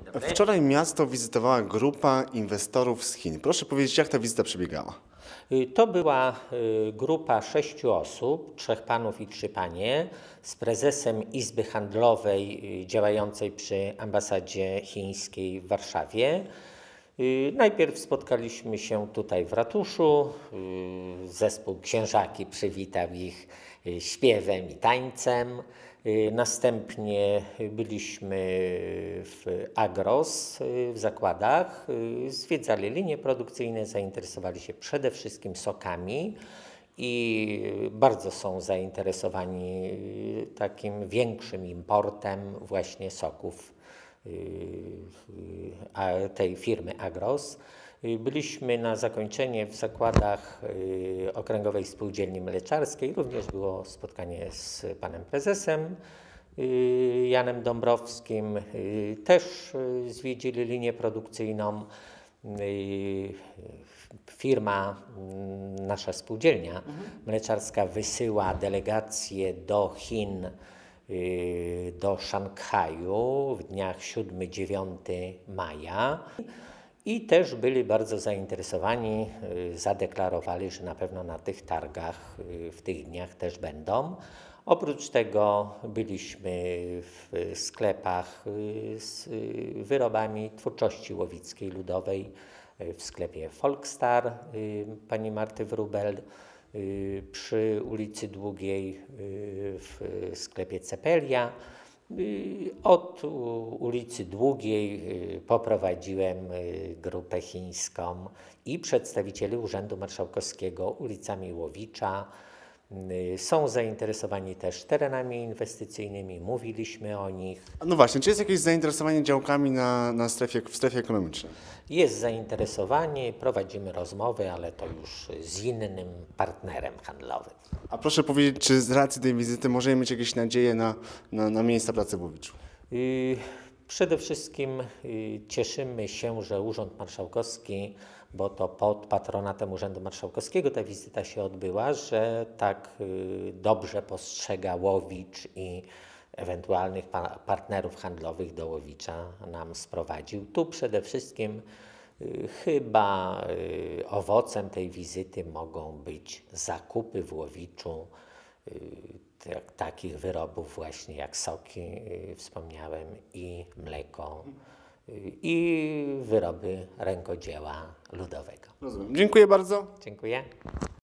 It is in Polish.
dobry. Wczoraj miasto wizytowała grupa inwestorów z Chin. Proszę powiedzieć, jak ta wizyta przebiegała? To była grupa 6 osób, 3 panów i 3 panie, z prezesem Izby Handlowej działającej przy ambasadzie chińskiej w Warszawie. Najpierw spotkaliśmy się tutaj w ratuszu. Zespół Księżaki przywitał ich śpiewem i tańcem. Następnie byliśmy w Agros, w zakładach, zwiedzali linie produkcyjne, zainteresowali się przede wszystkim sokami i bardzo są zainteresowani takim większym importem właśnie soków tej firmy Agros. Byliśmy na zakończenie w zakładach Okręgowej Spółdzielni Mleczarskiej. Również było spotkanie z panem prezesem Janem Dąbrowskim. Też zwiedzili linię produkcyjną. Firma, nasza spółdzielnia mleczarska wysyła delegacje do Chin, do Szanghaju w dniach 7-9 maja i też byli bardzo zainteresowani, zadeklarowali, że na pewno na tych targach w tych dniach też będą. Oprócz tego byliśmy w sklepach z wyrobami twórczości łowickiej ludowej, w sklepie Folkstar pani Marty Wróbel, przy ulicy Długiej w sklepie Cepelia. Od ulicy Długiej poprowadziłem grupę chińską i przedstawicieli Urzędu Marszałkowskiego ulicami Łowicza. Są zainteresowani też terenami inwestycyjnymi, mówiliśmy o nich. No właśnie, czy jest jakieś zainteresowanie działkami w strefie ekonomicznej? Jest zainteresowanie, prowadzimy rozmowy, ale to już z innym partnerem handlowym. A proszę powiedzieć, czy z racji tej wizyty możemy mieć jakieś nadzieje na miejsca pracy w Łowiczu? Przede wszystkim cieszymy się, że Urząd Marszałkowski, bo to pod patronatem Urzędu Marszałkowskiego ta wizyta się odbyła, że tak dobrze postrzega Łowicz i ewentualnych partnerów handlowych do Łowicza nam sprowadził. Tu przede wszystkim chyba owocem tej wizyty mogą być zakupy w Łowiczu takich wyrobów właśnie jak soki, wspomniałem, i mleko, i wyroby rękodzieła ludowego. Rozumiem. Dziękuję bardzo. Dziękuję.